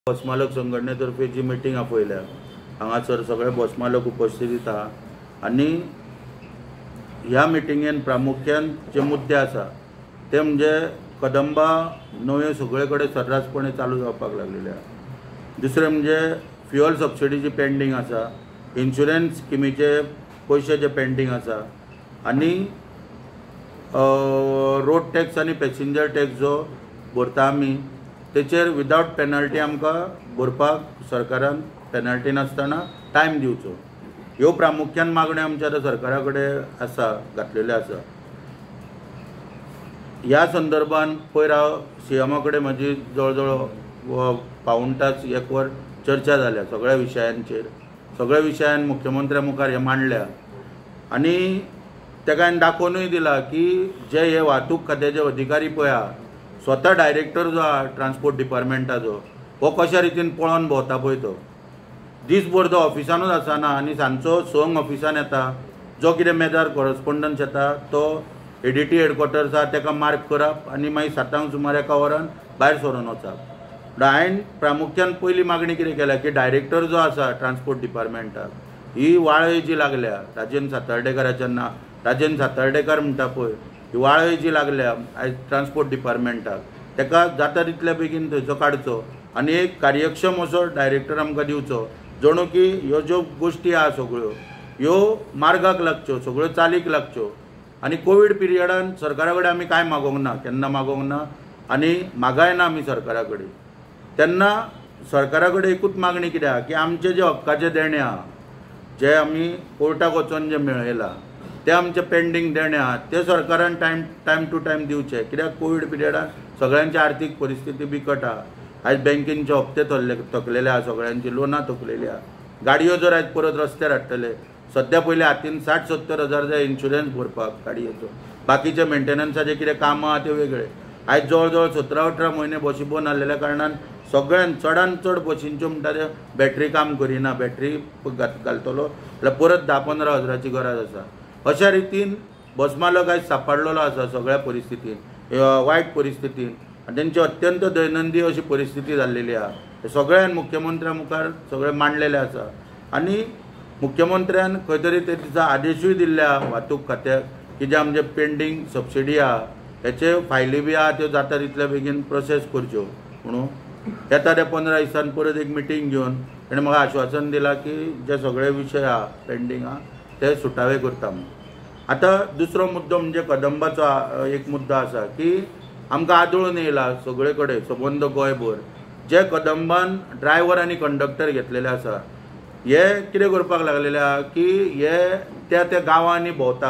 बस मालक संघटनेतर्फे जी मिटींग आपयल्या हांगासर सगळे बस मालक उपस्थित आहा आनी ह्या मिटिंगेन प्रामुख्यान जे मुद्दे आसा ते म्हणजे कदंबा नव्यो सगळे कडेन सर्रासपणे चालू जावपाक लागलेले आहा। दुसरे म्हणजे फ्युअल सबसिडी जी पेंडींग आसा, इन्शुरन्स स्किमीचे पैसे जे पेंडींग आसा आनी रोड टॅक्स आनी पॅसेंजर टॅक्स जो भरता आमी तेचेर विदाउट पेनल्टी आमकां भरपाक सरकारान पेनल्टी नासतना टायम दिवचो। ह्यो प्रामुख्यान मागण्यो आमच्या सरकारा कडेन आसा, घातलेल्यो आसा। ह्या संदर्भान पयर हांव सीएमा कडेन म्हजी जवळ जवळ पाऊण तास एक वर चर्चा जाल्या सगळ्या विशयांचेर। सगळ्या विशयान मुख्यमंत्र्या मुखार हे मांडल्या आनी तेका हांवें दाखोवनूय दिला की जे हे वाहतूक खात्याचे अधिकारी पळय आहा, स्वता डायरेक्टर जो आहा ट्रान्सपोर्ट डिपार्टमेंटाचो, हो कशा रितीन पळोवन भोंवता पळय तो दिसभर तो ऑफिसानूच आसना आनी सांजचो संक ऑफिसान येता। जो कितें मेजार करस्पॉन्डन्स येता तो एडीटी हेडक्वॉर्टर्स आहा तेका मार्क करप आनी मागीर 7 सुमार 1 वरान भायर सरून वचप। हांवें प्रामुख्यान पयली मागणी कितें केल्या की डायरेक्टर जो आसा ट्रान्सपोर्ट डिपार्टमेंटाक ही वाळय जी लागल्या राजेंद्र सातर्डेकाराच्या ना, राजेंद्र सातर्डेकार म्हणटा पळय ही वाळय जी लागल्या आयज ट्रान्सपोर्ट डिपार्टमेंटाक तेका जाता तितले बेगीन थंयचो काडचो आनी एक कार्यक्षम असो डायरेक्टर आमकां दिवचो जणू की ह्यो ज्यो गोश्टी आहा सगळ्यो ह्यो मार्गाक लागच्यो, सगळ्यो चालीक लागच्यो। आनी कोवीड पिरियडान सरकारा कडेन आमी कांय मागोंक ना, केन्ना मागोंक ना आनी मागाय ना आमी सरकारा कडेन। तेन्ना सरकारा कडेन एकूच मागणी कितें आहा की आमचे जे हक्काचे देणे आहा, जे आमी कोर्टाक वचोन जे मेळयला ते आमचे पेंडींग देणे आहा ते सरकारान टायम टू टायम दिवचे। कित्याक कोवीड पिरियडान सगळ्यांची आर्थीक परिस्थिती बिकट आहा। आयज बँकेचे हप्ते थकलेले आहा, सगळ्यांची लोनां थकलेली आहा। गाडयो जर आयज परत रस्त्यार हाडटले, सद्या पयले हातीन 60-70 हजार जाय इन्शुरन्स भरपाक गाडयेचो, बाकीचे मेंटेनन्साचे कितें कामां आहा ते वेगळे। आयज जवळ जवळ 17-18 म्हयने बसी बंद आसलेल्या कारणान सगळ्यान चडान चड बसींच्यो म्हणटा ते बॅटरी काम करिना, बॅटरी घालतलो जाल्यार परत 10-15 हजाराची गरज आसा। अशा रितीन बस मालक आयज सांपाडलेलो आसा सगळ्या परिस्थितीन, वायट परिस्थितीन आनी तेंची अत्यंत दैनंदी अशी परिस्थिती जाल्लेली आहा। हे सगळ्यान मुख्यमंत्र्या मुखार सगळे मांडलेले आसा आनी मुख्यमंत्र्यान खंय तरी ते दिसा आदेशूय दिल्ले आहा वाहतूक खात्याक की जे आमचे पेंडींग सबसिडी आहा हेचे फायली बी आहा त्यो जाता तितले बेगीन प्रोसेस करच्यो म्हणून येता त्या 15 दिसांन परत एक मिटींग घेवन ताणें म्हाका आश्वासन दिलां की जे सगळे विशय आहा पेंडींग आहा ते सुटावे करता म्हणून। आतां दुसरो मुद्दो म्हणजे कदंबाचो एक मुद्दो आसा की आमकां आदळून येयला सगळे कडेन सबंद गोंयभर जे कदंबान ड्रायव्हर आनी कंडक्टर घेतलेले आसा हे कितें करपाक लागलेले आहा की हे त्या गांवांनी भोंवता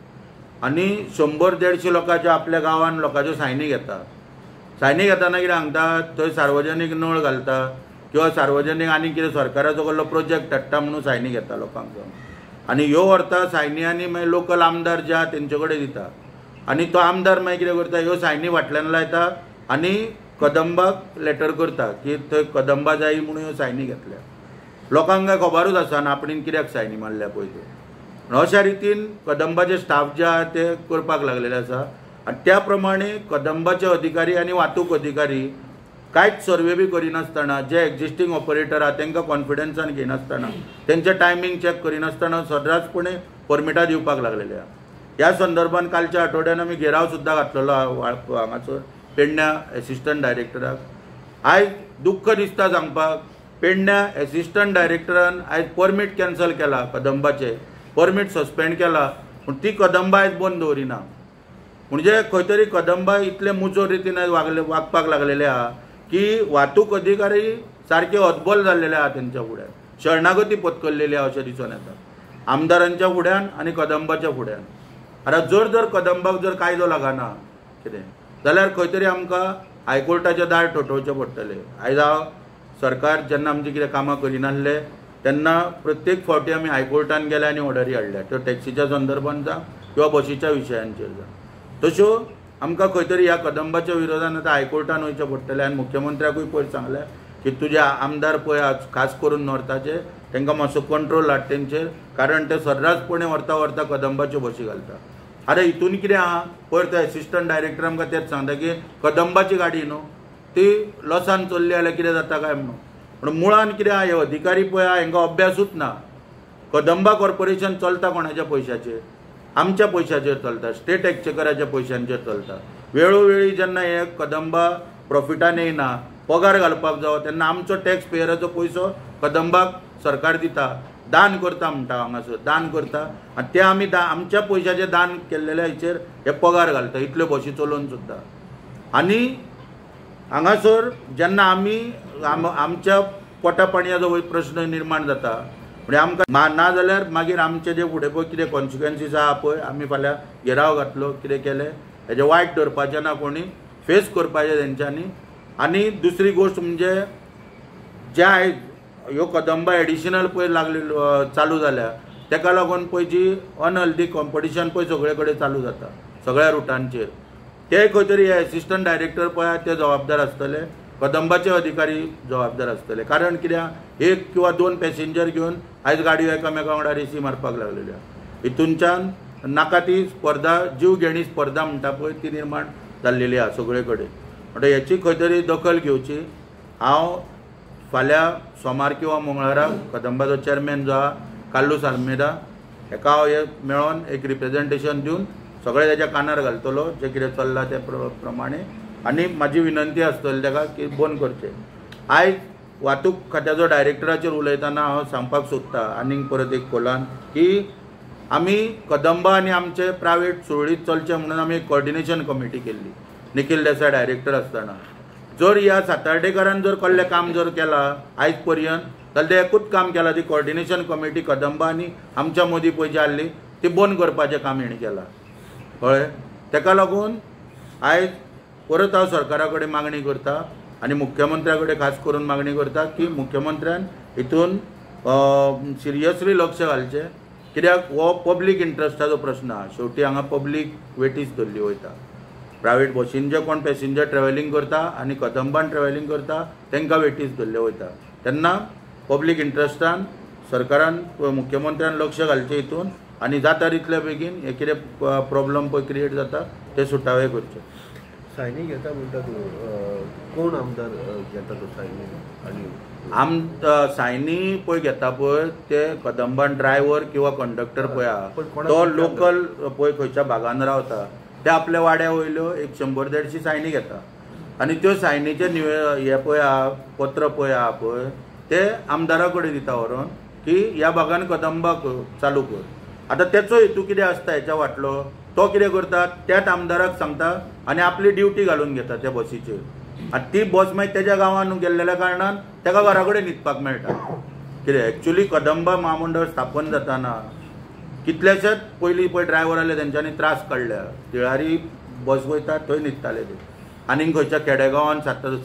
आनी 100-150 लोकांच्या आपल्या गांवान लोकांच्यो सायनी घेता। सायनी घेतना कितें सांगता थंय सार्वजनीक नळ घालता किंवा सार्वजनीक आनी कितें सरकाराचो कसलो प्रोजेक्ट हाडटा म्हणून सायनी घेता लोकांक आनी ह्यो व्हरता सायनी आनी मागीर लोकल आमदार जे आहा तेंचे कडेन दिता आनी तो आमदार मागीर कितें करता ह्यो सायनी फाटल्यान लायता आनी कदंबाक लेटर करता की थंय कदंबा जायी म्हणून ह्यो सायनी घेतल्या। लोकांक काय खबरूच आसना आपणीन कित्याक सायनी मारल्या पळय त्यो। अशा रितीन कदंबाचे स्टाफ जे आहा ते करपाक लागलेले आसा आनी त्या प्रमाणे कदंबाचे अधिकारी आनी वाहतूक अधिकारी कांयच सर्वे बी करिनासतना जे एक्झिस्टींग ऑपरेटर आहा तांकां कॉन्फिडन्सान घेनासतना तेंचे टायमींग चॅक करिनासतना सर्रासपणे परमिटां दिवपाक लागलेले आहा। ह्या संदर्भान कालच्या आठवड्यान आमी घेराव सुद्दां घातलेलो हांगासर पेडण्या एसिस्टंट डायरेक्टराक। आयज दुख्ख दिसता सांगपाक पेडण्या एसिस्टंट डायरेक्टरान आयज परमीट कॅन्सल केला, कदंबाचे परमीट सस्पेंड केला पूण ती कदंबा आयज बंद दवरिना। म्हणजे खंय तरी कदंबा इतले मुजोर रितीन आयज वागपाक लागलेले आहा की वाहतूक अधिकारी सारके हतबल जाल्लेले आहा तेंच्या फुड्यान, शरणागती पत्करलेली आहा अशें दिसून येता आमदारांच्या फुड्यान आनी कदंबाच्या फुड्यान। आतां जर कदंबाक जर कायदो लागना कितें जाल्यार खंय तरी आमकां हायकोर्टाचे दार ठोठवचे पडटले। आयज हांव सरकार जेन्ना आमची कितें कामां करिनासले तेन्ना प्रत्येक फावटी आमी हायकोर्टान गेले आनी ऑर्डरी हाडल्या, त्यो टॅक्सीच्या संदर्भान जावं किंवा बसीच्या विशयांचेर जावं। तश्यो आमकां खंय तरी ह्या कदंबाच्या विरोधान आतां हायकोर्टान वयचें पडटलें आनी मुख्यमंत्र्याकूय पयर सांगलें की तुजे आमदार पळय खास करून नॉर्थाचे तांकां मातसो कंट्रोल हाड तेंचेर, कारण ते सर्रासपणे व्हरता कदंबाच्यो बसी घालता। आतां हितून कितें आहा पयर तो एसिस्टंट डायरेक्टर आमकां तेच सांगता की कदंबाची गाडी न्हू ती लॉसान चल्ली जाल्यार कितें जाता काय म्हणून. पूण मुळान कितें आहा, हे अधिकारी पळय हांकां अभ्यासूच ना. कदंबा कॉर्पोरेशन चलता कोणाच्या पयशाचेर? आमच्या पयशाचेर चलता, स्टेट एक्चेकराच्या पयशांचेर चलता. वेळोवेळी जेन्ना हे कदंबा प्रॉफिटान येयना, पगार घालपाक जावो तेन्ना आमचो टॅक्स पेयराचो पयसो कदंबाक सरकार दिता, दान करता म्हणटा हांगासर, दान करता आनी ते आमी आमच्या पयशाचे दान केल्लेल्या हेचेर हे पगार घालता, इतल्यो बसी चलोवन सुद्दां. आनी हांगासर जेन्ना आमी आमच्या पोटा पाणयाचो प्रश्न निर्माण जाता, म्हणजे आमकां ना जाल्यार मागीर आमचे जे फुडें पळय कितें कॉन्सिक्वन्सीस आहा पळय, आमी फाल्यां घेराव घातलो, कितें केलें हेजें वायट धरपाचें ना, कोणी फेस करपाचें तेंच्यांनी. आनी दुसरी गोश्ट म्हणजे ज्या ह्यो कदंबा एडिशनल पळय लागलेल्यो चालू जाल्या, तेका लागून पळय जी अनहेल्दी कॉम्पिटिशन पळय सगळे कडेन चालू जाता सगळ्या रुटांचेर, ते खंय तरी हे एसिस्टंट डायरेक्टर पळय ते जबाबदार आसतले, कदंबाचे अधिकारी जबाबदार आसतले. कारण कित्याक 1 किंवा 2 पॅसेंजर घेवन आयज गाडयो एकामेका वांगडा रेसी मारपाक लागलेल्या, हितूनच्यान नाका ती स्पर्धा, जीव घेणी स्पर्धा म्हणटा पळय ती निर्माण जाल्लेली आहा सगळे कडेन. म्हणटा हेची खंय तरी दखल घेवची. हांव फाल्यां सोमार किंवा मंगळाराक कदंबाचो चेअरमॅन जो आहा कार्लोस आल्मेदा हेका हांव हे मेळोन एक रिप्रेझेंटेशन दिवन सगळे तेच्या कानार घालतलो जे कितें चल्लां ते प्रमाणे. आनी म्हाजी विनंती आसतली ताका की बंद करचें. आयज वाहतूक खात्याचो डायरेक्टराचेर उलयतना हांव सांगपाक सोदतां आनीक परत एक खोलान की आमी कदंबा आनी आमचे प्रायवेट सुरळीत चलचे म्हणून आमी एक कॉर्डिनेशन कमिटी केल्ली निखील देसाय डायरेक्टर आसतना. जर ह्या सातार्डेकारान जर कसलें काम जर केलां आयज पर्यंत जाल्यार ते एकूच काम केलां, ती कॉर्डिनेशन कमिटी कदंबा आनी आमच्या मदीं पळय जी आसली ती बंद करपाचें काम हेणी केलां कळ्ळें. तेका लागून आयज परत हांव सरकारा कडेन मागणी करता आनी मुख्यमंत्र्या कडेन खास करून मागणी करता की मुख्यमंत्र्यान हितून सिरियसली लक्ष घालचें, कित्याक हो पब्लीक इंट्रस्टाचो प्रश्न आहा. शेवटी हांगा पब्लीक वेटीस धरली वयता. प्रायवेट बसीन जे कोण पॅसेंजर ट्रॅव्हलिंग करता आनी कदंबान ट्रॅव्हलिंग करता तांकां वेटीस धरले वयता. तेन्ना पब्लीक इंट्रस्टान सरकारान मुख्यमंत्र्यान लक्ष घालचें हितून आनी जाता तितले बेगीन हे कितें प्रॉब्लम पळय क्रिएट जाता ते सुटावे करचे. सायनी घेता म्हणटा तूं, कोण आमदार घेता तो सायनी? आनी सायनी पळय घेता पळय ते कदंबान ड्रायव्हर किंवा कंडक्टर पळय आहा, तो लोकल पळय खंयच्या भागान रावता ते आपल्या वाड्या वयल्यो 100-150 सायनी घेता आनी त्यो सायनीचे हे पळय आहा पत्र पळय आहा पळय ते आमदारा कडेन दिता व्हरोन की ह्या भागान कदंबाक चालू कर. आतां तेचो हेतू कितें आसता हेच्या वाटलो, तो कितें करता त्याच आमदाराक सांगता आनी आपली ड्युटी घालून घेता त्या बसीचेर आनी ती बस मागीर तेज्या गांवान गेल्लेल्या कारणान तेका घरा कडेन न्हिदपाक मेळटा. कितें एक्चुली कदंबा महामंडळ स्थापन जाताना कितलेशेच पयलीं पळय ड्रायव्हर आसले तेंच्यांनी त्रास काडल्या. तिळारी बस वयता थंय न्हिदताले ते, आनीक खंयच्या खेडेगांवान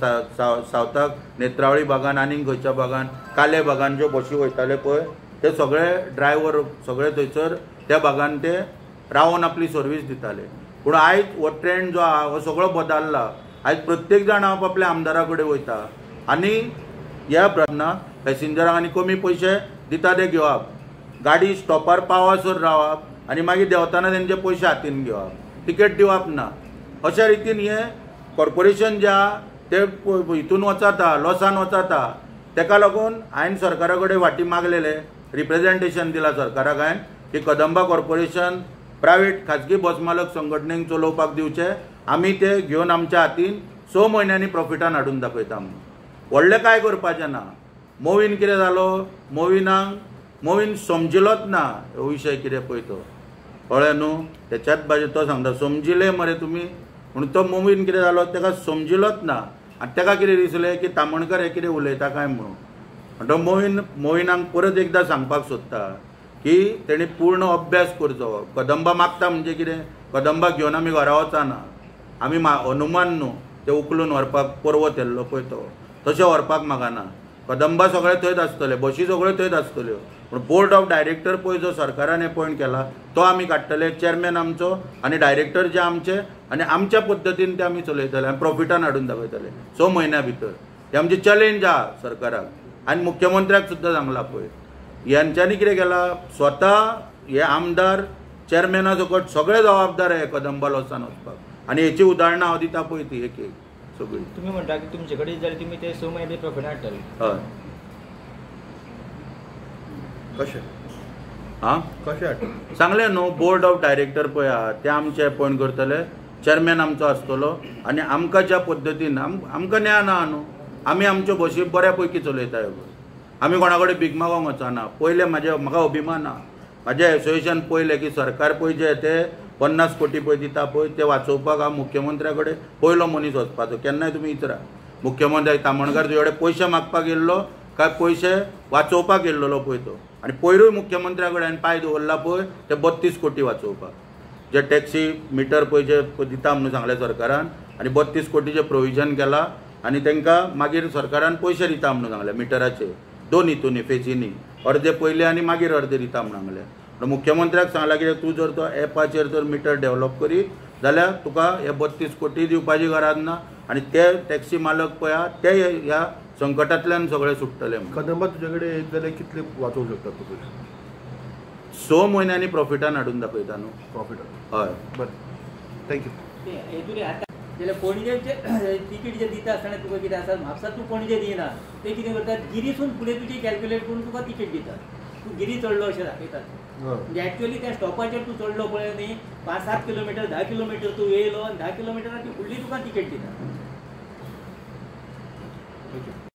सावथाक नेत्रावळी भागान आनीक खंयच्या भागान काले भागान ज्यो बसी वयताले पळय ते सगळे ड्रायव्हर सगळे थंयसर त्या भागान ते रावन आपली सर्वीस दिताले. पूण आयज हो ट्रेंड जो आहा हो सगळो बदलला. आयज प्रत्येक जाण आपल्या आमदारा कडेन वयता आनी ह्या प्रश्नाक पॅसेंजरांक आनी कमी पयशे दिता ते घेवप, गाडी स्टॉपार पावासर रावप आनी मागीर देंवतना तेंचे पयशे हातीन घेवप, तिकेट दिवप ना. अशा रितीन हे कॉर्पोरेशन जे आहा ते हितून वचता लॉसान वचता. तेका लागून हांवें सरकारा कडेन फाटीं मागलेले रिप्रेझेंटेशन दिलां सरकाराक हांवें की कदंबा कॉर्पोरेशन प्रायवेट खाजगी बस मालक संघटनेक चलोवपाक दिवचे, आमी ते घेवन आमच्या हातीन 6 म्हयन्यांनी प्रॉफिटान हाडून दाखयता म्हणून. व्हडलें कांय करपाचें ना. मोवीन कितें जालो, मोवीन समजिलोच ना हो विशय कितें पळय तो, कळ्ळें न्हू. तेच्याच भाशेन तो सांगता समजिले मरे तुमी, म्हणून तो मोवीन कितें जालो तेका समजिलोच ना आनी तेका कितें दिसलें की तामणकर हे कितें उलयता काय म्हणून. म्हणटा मोविनाक परत एकदां सांगपाक सोदता की तेणी पूर्ण अभ्यास करचो. कदंबा मागता म्हणजे कितें, कदंबाक घेवन आमी घरा वचना, आमी हनुमान न्हू ते उखलून व्हरपाक पर्वत येल्लो पळय तो तशें व्हरपाक मागना. कदंबा सगळे थंयच आसतले, बशी सगळ्यो थंयच आसतल्यो, पूण बोर्ड ऑफ डायरेक्टर पळय जो सरकारान अपॉयंट केला तो आमी काडटले, चेअरमॅन आमचो आनी डायरेक्टर जे आमचे आनी आमच्या पद्दतीन ते आमी चलयतले आनी प्रॉफिटान हाडून दाखयतले 6 म्हयन्या भितर. हे आमची चॅलेंज आहा सरकाराक आनी मुख्यमंत्र्याक सुद्दां सांगला पळय. ह्यांच्यांनी कितें केलां, स्वता हे आमदार चेअरमॅना सकट सगळे जबाबदार हे कदंबा लॉसान वचपाक आनी हेची उदाहरणां हांव दिता पळय ती एक सगळी. तुम्ही म्हणता की तुमचे कडेन जाल्यार तुमी ते 6 महिने प्रॉफिट हाडटले. हय. कशें हां कशें हाडटा? सांगलें न्हू, बोर्ड ऑफ डायरेक्टर पळय आहा ते आमचे अपॉयंट करतले, चेअरमॅन आमचो आसतलो आनी आमकां ज्या पद्दतीन आमकां ज्ञान आहा न्हू, आमी आमच्यो बसी बऱ्या पैकी चलयता ह्यो बस. आमी कोणा कडेन भीक मागोंक वचना. पयलें म्हाका अभिमान आहा, म्हाजें एसोसिएशन पयलें की सरकार पळय जे ते 50 कोटी पळय दिता पळय ते वाचोवपाक हांव मुख्यमंत्र्या कडेन पयलो मनीस वचपाचो. केन्नाय तुमी विचारा मुख्यमंत्री तामणकार तुजे कडेन पयशे मागपाक येयल्लो काय पयशे वाचोवपाक येयल्लो पळय तो. आनी पयरूय मुख्यमंत्र्या कडेन हांवें पांय दवरला पळय ते 32 कोटी वाचोवपाक. जे टॅक्सी मिटर पळय जे दिता म्हणून सांगलें सरकारान आनी 32 कोटीचें प्रोविजन केलां आनी तांकां मागीर सरकारान पयशे दिता म्हणून सांगलें मिटराचे 2 हितूनी फेजींनी, अर्दे पयले आनी मागीर अर्दे दिता म्हणून सांगलें. मुख्यमंत्र्याक सांगला की तूं जर तो एपाचेर जर मिटर डेव्हलप करीत जाल्यार तुका हे 32 कोटी दिवपाची गरज ना आनी ते टॅक्सी मालक पळय आहा ते ह्या संकटांतल्यान सगळे सुट्टले. कदंबा तुजे कडेन येत जाल्यार कितले वाचोवंक शकता तूं पयशे? 6 म्हयन्यांनी प्रॉफिटान हाडून दाखयता न्हू. प्रॉफिट हय. बरें, थँक्यू. हेतून जाल्यार पणजेचे तिकीट जे दिता आसतना तुका कितें आसा, म्हापसा तूं पणजे दिना, ते कितें करतात गिरीसून फुडें तुजी कॅल्क्युलेट करून तुका तिकीट दितात. तूं गिरी चडलो अशें दाखयतात. म्हणजे एक्चुअली त्या स्टॉपाचेर तूं चडलो पळय न्ही, 5-7 किलोमिटर 10 किलोमिटर तूं येयलो आनी 10 किलोमिटराक ती फुडली तुका तिकेट दिता.